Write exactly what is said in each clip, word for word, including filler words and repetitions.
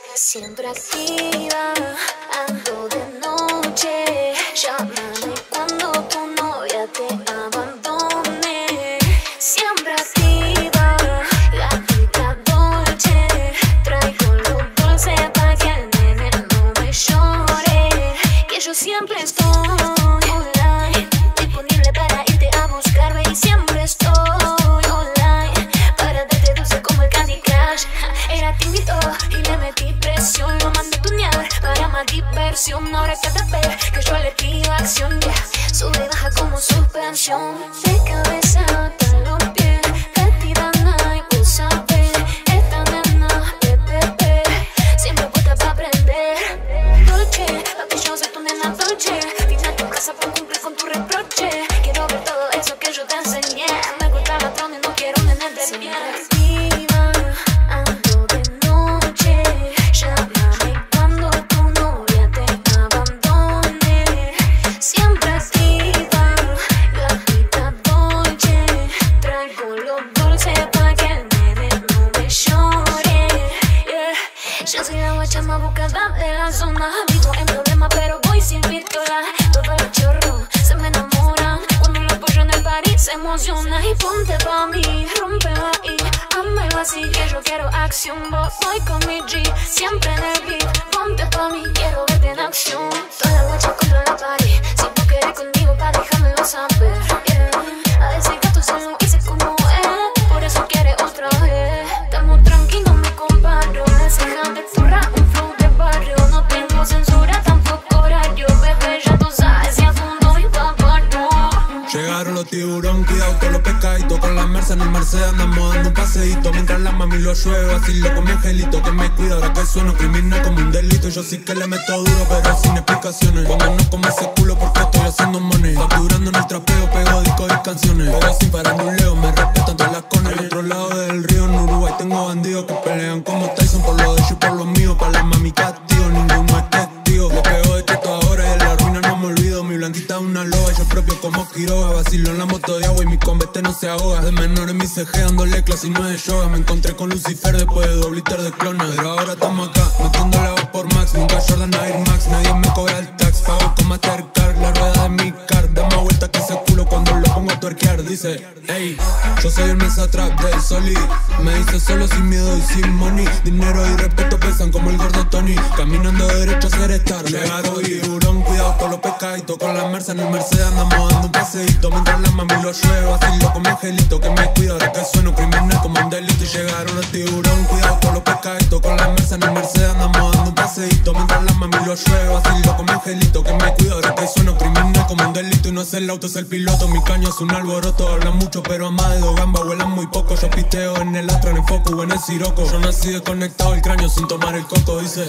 Siempre activa, ando de noche. Llámame cuando tu novia te abandone. Siempre activa, gatita dolce. Traigo lo dulce pa' que el nene no me llore. Que yo siempre estoy online, disponible para irte a buscar, baby. Siempre estoy online para darte dulce como el Candy Crush. Era tímido y le metí presión, lo mandé a tunear para más diversión. Ahora cada vez que yo le pido acción, ya yeah, sube y baja como suspensión. De cabeza hasta los pies, vestida y vos sabés, esta nena, pepepe, siempre puesta pa' aprender. Dolce, papi, yo soy tu nena dolce. Vine a tu casa por cumplir con tu reproche. Quiero ver todo eso que yo te enseñé. Me gusta la trona y no quiero un nene de piel. Yo soy la guacha más buscada de la zona. Vivo en problemas pero voy sin pistola. Todos los chorros se me enamoran cuando lo apoyo en el party, se emociona. Y ponte pa' mí, rompela ahí, házmelo así que yo quiero acción. Voy con mi G, siempre en el beat. Ponte pa' mí, quiero verte en acción. Toda la guacha contra la pared, si tú quieres conmigo pa' dejármelo saber, yeah. A ese gato se lo hice como es, por eso quiere otra vez. Estamos tranquilos, me comparo. Déjame turra, un flow de barrio. No tengo censura, tampoco horario. Bebé, ya tú sabes, y a fondo y pa' barrio. Llegaron los tiburón, cuidado con los pescaditos. Con la Mercedes en el Mercedes andamos dando un paseíto. Mientras la mami lo llueve, así lo come angelito. Que me cuida ahora que sueno criminal como un delito. Yo sí que le meto duro, pero sin explicaciones. Pónganos como ese culo porque estoy haciendo money. Facturando en el trapeo, pego discos y canciones. Pero sin faranduleo, me respetan todas las cones. Al otro lado del río, en Uruguay, tengo bandidos que pelean como Tyson por lo de ellos y por lo mío. Para la mami castigo, ninguno es testigo. Le pego de teto ahora y de la ruina no me olvido. Mi blanquita es una loba, yo propio como Quiroga. Vacilo en la moto de agua y mi convete no se ahoga. De menor en mi C G dándole clase y no es de yoga. Me encontré con Lucifer después de doble liter de clona. Pero ahora estamos acá, metiendo la voz por Max. Nunca Jordan Air Max, nadie me cobra el tax. Pago con Mastercard, la rueda de mi car. Da más vuelta que ese culo cuando lo pongo a tuerquear. Dice, hey, yo soy el mesa trap del Soli. Me dice solo sin miedo y sin money. Dinero y respeto pesan como el gordo Tony. Caminando derecho a ser star. Llegaron tiburón, cuidado con los pescaditos. Con la Mercedes en el Mercedes andamos dando un paseíto. Mientras la mami lo llueve, así lo como angelito. Que me cuida ahora que sueno criminal como un delito. Y llegaron los tiburón, cuidado con los pescaditos. Con la Mercedes en el Mercedes andamos dando un paseíto. Mientras la mami lo llueve, así lo como angelito. Que me cuida ahora que sueno criminal como un delito. Y no es el auto, es el piloto. Mi caño es un alboroto. Hablan mucho pero a más de dos gambas vuelan muy poco. Yo piteo en el Astra, en el Focus, en el Siroco. Yo nací desconectado el cráneo sin tomar el coco. Dice,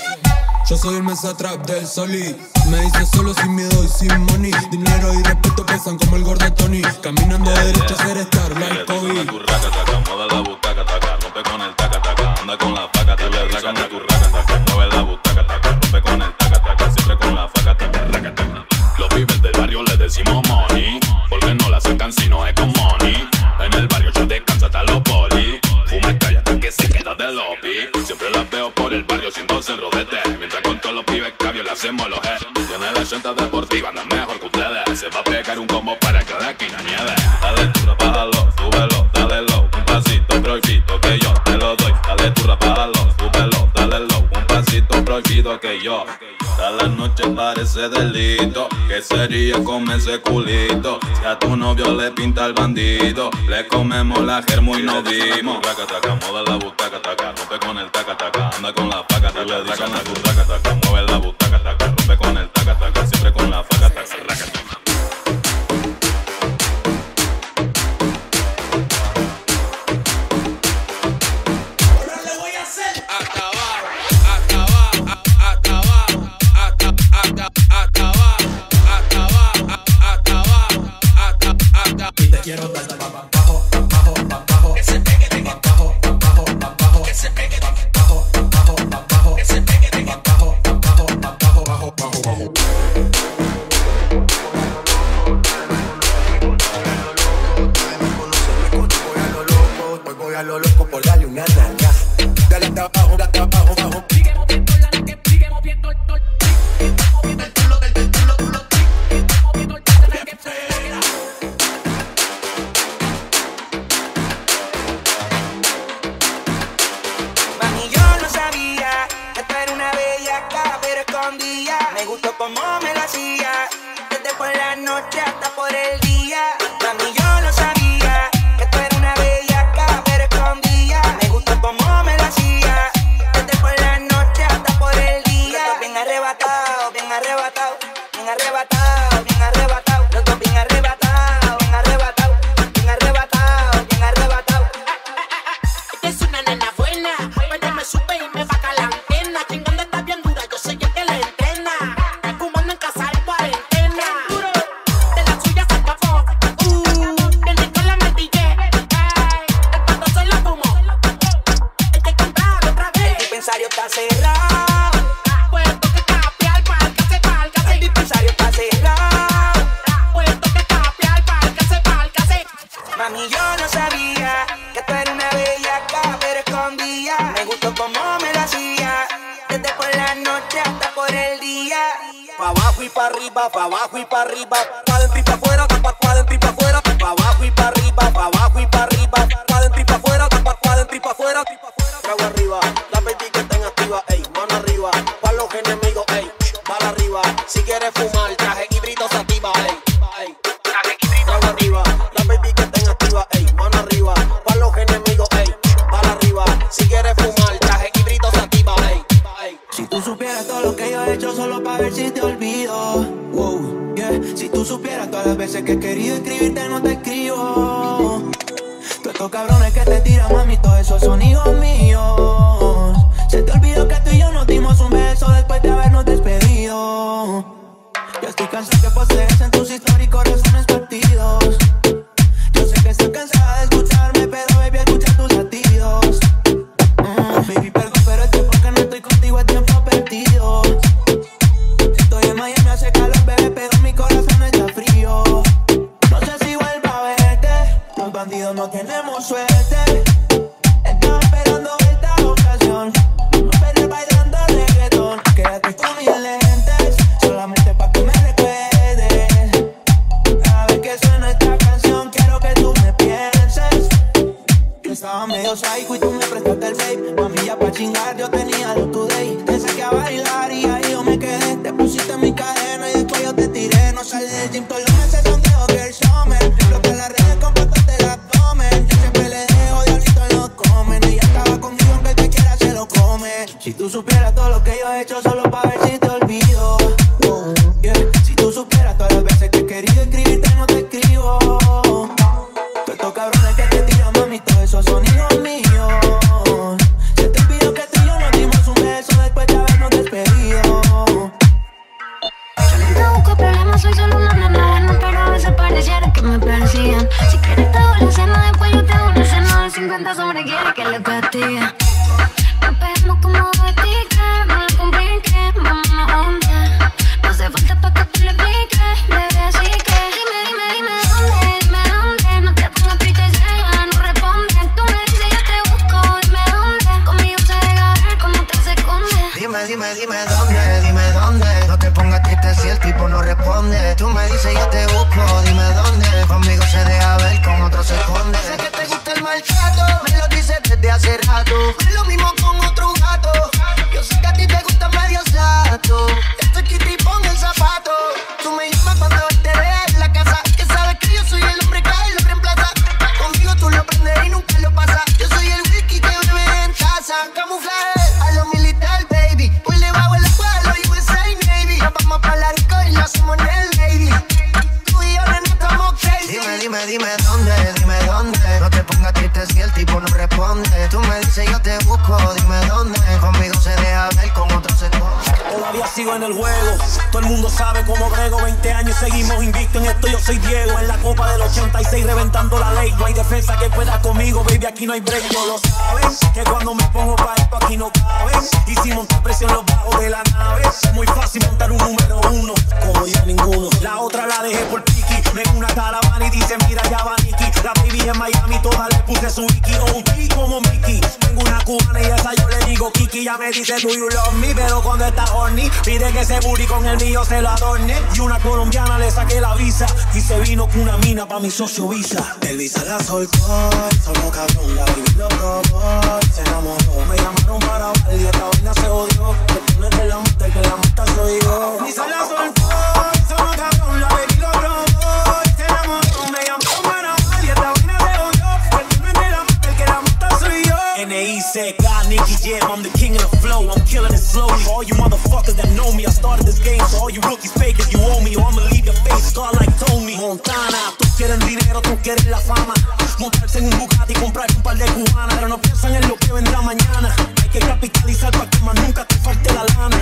yo soy el mesa trap del Soli. Me dice solo sin miedo y sin money. Dinero y respeto pesan como el gordo Tony. Caminando de derecho a ser star like Kobe. Mueve la butaca, taca, rompe con el taca, taca. Anda con la faca, te le raca, anda tu raca, taca. Mueve la butaca, taca, rompe con el taca, taca. Siempre con la faca, taca, raca, taca. Los pibes del barrio le decimos money, porque no la sacan si no es con money. En el barrio yo descanso hasta los poli. Fuma calla hasta que se queda de lobby. Siempre las veo por el barrio siendo centro de té. Mientras con todos los pibes cabios le hacemos los G. Tiene la llanta deportiva, anda mejor que ustedes. Se va a pegar un combo para cada esquina nieve. Dale turra, bájalo, súbelo, dale low. Un pasito prohibido que yo te lo doy. Dale turra, bájalo, súbelo, dale low. Un pasito prohibido que yo. Cada noche parece delito. ¿Qué sería comer ese culito? Si a tu novio le pinta el bandido, le comemos la germo y nos dimos. Taca, taca, mueve la butaca, taca, rompe con el taca, taca. Anda con la faca, te le dice anda tu taca, taca. Mueve la butaca, taca, rompe con el taca, taca. Siempre con la faca, taca, raca, taca. Quiero dar bajo, bajo, bajo, bajo, que se pegue, bajo, bajo, bajo, que se pegue, bajo, bajo, bajo, que se pegue, bajo, bajo, bajo, bajo, bajo, bajo. vuelvo loco por darle una nalga. Dale hasta abajo, hasta abajo, abajo. Sigue moviendo la que sigue moviendo el tol. Sigue moviendo el culo del culo, culo. Sigue moviendo el culo del que sea. Mami, yo no sabía que tú eres una bellaca, pero escondía. Me gustó como me lo hacía, desde por la noche hasta por el día. Mami, yo no sabía que tú eres una bellaca, pero escondía. Me gustó como me lo hacía, desde por la noche hasta por el día. Los dos bien arrebatados, bien arrebatados, bien arrebatados, bien arrebatados. Los dos bien arrebatados, bien arrebatados, bien arrebatados, bien arrebatados. Ella es una nena buena, pero me sube y me baja la antena. Chingando está bien dura, yo soy el que la entrena. Fumando en casa en cuarentena. Duro, de la suya se escapó. Uh, bien rico la metillé. Ey, el pato se lo fumó. Hay que comprar otra vez. El dispensario está cerrado, Puesto que capear, pálgase, pálgase. el dispensario está cerrado. Puesto que capear, pálgase, pálgase. Mami, yo no sabía que tú eres una bellaca, pero escondía. Me gustó como me lo hacía, desde por la noche hasta por el día. Pa' abajo y pa' arriba, pa' abajo y pa' arriba, pa' dentro y pa' afuera, pa' pa' dentro y pa' afuera, pa' abajo y pa' arriba, pa' abajo y pa' arriba, pa' dentro y pa' afuera, pa' pa' dentro y pa' afuera. Trago arriba, la baby que estén activa, ey, mano arriba, pa' los enemigos, ey, bala arriba. Si quieres fumar, traje híbrido sativa, ey, ey, traje híbrido. Trago arriba, la baby que estén activa, ey, mano arriba, pa' los enemigos, ey, bala arriba. Si quieres fumar, traje híbrido sativa, ey, ey. Si tú supieras todo lo que yo he hecho solo para ver si te olvido. Wow, yeah. Si tú supieras todas las veces que he querido escribirte, no te escribo. Todos estos cabrones que te tiran, mami, todos esos son hijos míos. Se te olvidó que tú y yo nos dimos un beso después de habernos despedido. Yo estoy cansado que posees en tus historias y corazones partidos. Yo sé que estás cansada de escucharme, pero baby, escucha tus latidos. Mm, baby, perdón, pero es que porque no estoy contigo es tiempo perdido. Estoy en Miami, hace calor, bebé, pero mi corazón está frío. No sé si vuelvo a verte, los bandidos no tenemos suerte. Estaba esperando esta ocasión, no perder bailando reggaetón. Quédate con mis lentes, solamente pa' que me recuerdes. Cada vez que suena esta canción, quiero que tú me pienses. Yo estaba medio psycho y tú me prestaste el vape. Mami, ya pa' chingar yo tenía lo today. Te saqué a bailar y ahí yo me quedé. Te pusiste en mi cadena y después yo te tiré. No salí del gym todos los meses donde Girl Summer. Explota las redes con fotos del abdomen. Yo siempre le dejo diablito en los comen. Ella estaba conmigo aunque el que quiera se lo come. Si tú supieras todo lo que yo he hecho solo para ver si te olvido. Oh, yeah. Si tú supieras todas las veces que he querido escribirte, no te escribo. Todos estos cabrones que te tiran, mami, todos esos son hijos míos. Se te olvidó que tú y yo nos dimos un beso después de habernos despedido. Yo no te busco problemas, soy solo una nena buena, pero a veces pareciera que me persigan. Si quieres te doy la cena, después yo te doy una cena de cincuenta sobre quiere que le castigue. Nos pegamos como botica, no lo complique, vamos a onda. No hace falta pa' que tú le piques, bebé, así que dime, dime, dime dónde, dime dónde. No te pongas triste y ciega, no responde. Tú me dices yo te busco, dime dónde. Conmigo se deja ver cómo te se esconde. Dime, dime, dime dónde, dime dónde. No te pongas triste si el tipo no responde. Tú me dices yo te busco, dime dónde. Conmigo se deja ver, con otro se esconde. Sé que te gusta el maltrato, me lo dices desde hace rato. Es lo mismo con otro gato. Yo sé que a ti te gusta medio sato. Estoy kitty, pon el zapato. Tú me llamas cuando él te deja en la casa. Que sabes que yo soy el hombre que a él lo reemplaza. Conmigo tú lo prendes y nunca lo pasas. Yo soy el whisky que bebe en taza. Camuflaje a lo militar, baby. Hoy le bajo el agua a los U S A Navy. Nos vamos pa' la disco y lo hacemos en el lady. Tú y yo no estamos crazy. Dime, dime, dime dónde, dime dónde. No te pongas triste si el tipo no responde. Tú me dices yo te busco, dime dónde. Conmigo se deja ver, con otro se esconde. Todavía sigo en el juego, todo el mundo sabe cómo brego. Veinte años y seguimos invictos en esto, yo soy Diego. En la copa del ochenta y seis reventando la ley. No hay defensa que pueda conmigo, baby, aquí no hay break. No lo sabes, que cuando me pongo pa' esto aquí no caben. Y si montar presión los bajos de la nave, es muy fácil montar un número uno, como yo ninguno. La otra la dejé por Piki, ven una caravana y dice mira ya va Nicky. La baby en Miami toda le puse su Wiki. O G como Mickey, tengo una cubana y esa yo le digo Kiki. Ya me dice do you love me, pero cuando está horny pide que ese booty con el mío se lo adorne. Y una colombiana le saqué la visa y se vino con una mina pa' mi socio Visa. El Visa la soltó, solo cabrón, la baby lo probó, se enamoró. Me llamaron para bailar y esta vaina se odió. Que no es de la muerte, que la muerte soy yo. Visa la soltó, solo cabrón, la baby lo probó, se enamoró. Me llamaron para bailar y esta vaina se odió. Que no es de la muerte, que la muerte soy yo. N I C K, Nicky Jam, I'm the king of the flow, I'm killing it slowly. For all you motherfuckers that know me, I started this game. So all you rookies fakers, you owe me, or I'ma leave your face scarred like Tony Montana. Tú quieres dinero, tú quieres la fama, montarse en un Bugatti y comprar un par de cubanas. Pero no piensan en lo que vendrá mañana. Hay que capitalizar para que más nunca te falte la lana.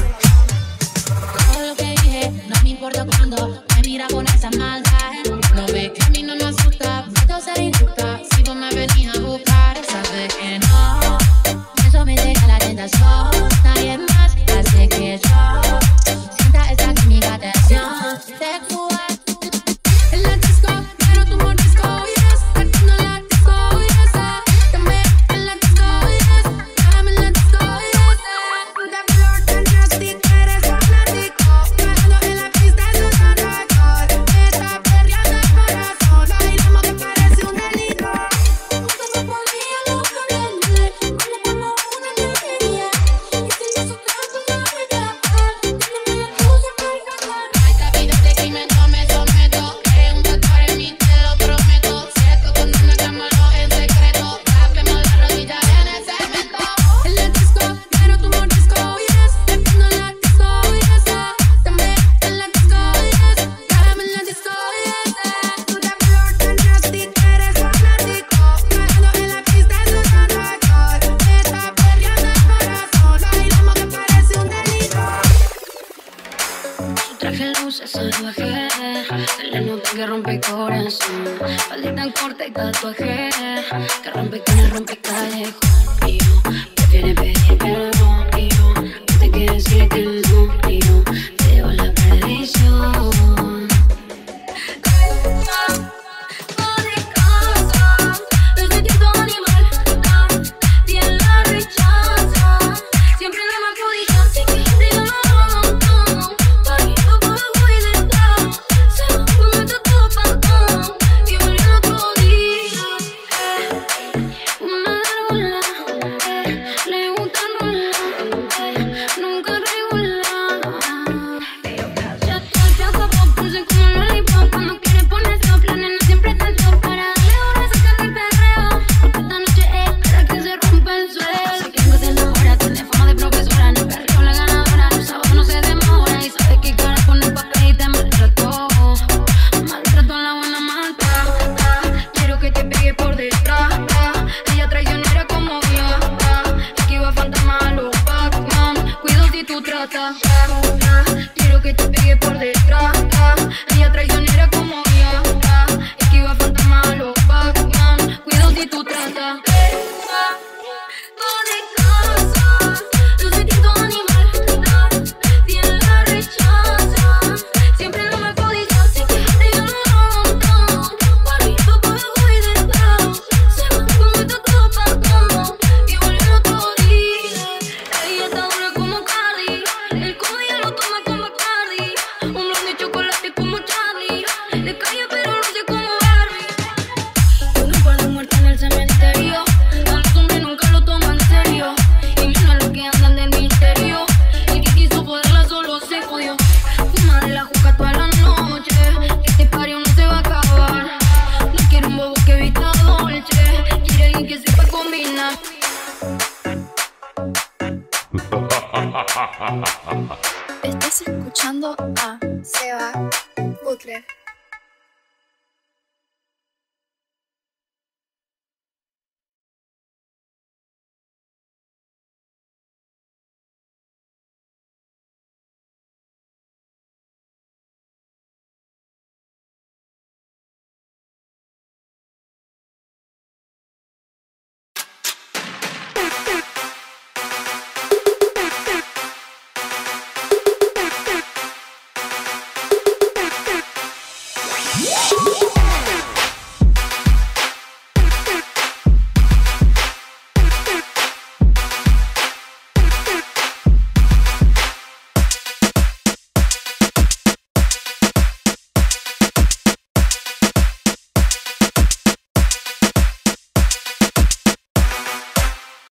Todo lo que dije, no me importa cuando me mira con esa maldad. No ve que a mí no me asusta, puedo ser injusta. Si vos me venís a buscar, sabes que no. Eso me deja la tentación. Nadie más hace que yo sienta esa química tensión sexual. En la disco, quiero tu mordisco, yes. Partiendo la disco, yes. Dame en la disco, yes. Dame en la disco, yes. The floor tan nasty, eres fanático. Bailando en la pista es un atractor. Esta perreando el corazón. Bailamos que parece un delito. Nunca me ponía loca viéndole. Como como una niña. Y sin eso tanto no me llama. No me puse por favor. A esta vida de crimen no me someto. Eres un tatuaje en mí, te lo prometo. Cierto, cuando nos llamamos en secreto. Tapemos la rodilla en el cemento. En la disco, quiero tu mordisco, yes. Partiendo la disco, yes. Dame en la disco, yes. Dame en la disco, yes. Tú de flor tan nasty, eres fanático. Bailando en la pista es un atractor. Esta perreando el corazón. Bailamos que parece un delito. Su traje luce salvaje, se le nota que rompe corazón. Faldita corta y tatuaje, que rompe con el rompecallejón. Y yo prefiere pedir perdón, y yo no te quiero decir que no, y yo te llevo a la perdición. Desde instinto animal, tiene la rechaza. Siempre la más codilla, así que digo no. Barrito por abajo y de lado, se va comiendo todo pan. Y volviendo todo día. Una gárgola, eh, le gusta rolar, eh, nunca regular. Ya estoy chafa por pulse como un lollipop. Cuando quiere ponerse a plan, nena siempre está en top. Para darle horas a que mi perreo, porque esta noche es para que se rompa el suelo. Sé que algo se enamora, tiene fama de profesora. En el perreo la ganadora, los sábados no se demora. Y sabe que cara con el papel y te maltrató. Maltrato a la buena malta. Quiero que te pegue por detrás. Ella traicionera como yo. Esquiva fantasma a los Pac-Man. Cuido si tú tratas. Quiero que te pegue por detrás. Ella traicionera como yo. Esquiva fantasma a los Pac-Man. Cuido si tú tratas. Los instintos animal, tiene la rechaza. Siempre lo más codilla, así que digo no. Barrito por abajo y de lado, se va comiendo todo pan. Y volviendo todo día. Ella está dura como Cardi, el código lo toma como Bacardi. Un blond de chocolate como Charlie, de calle pero no sé cómo Barbie. Tengo un par de muertos en el cementerio. A los hombres nunca lo toman serio, y menos los que andan del misterio. El que quiso joderla solo se jodió. Fuma de la juca toda la noche, que este pario no se va a acabar. No quiero un bobo que vista dolce, quiere alguien que sepa combinar. Estás escuchando a Seba Butler.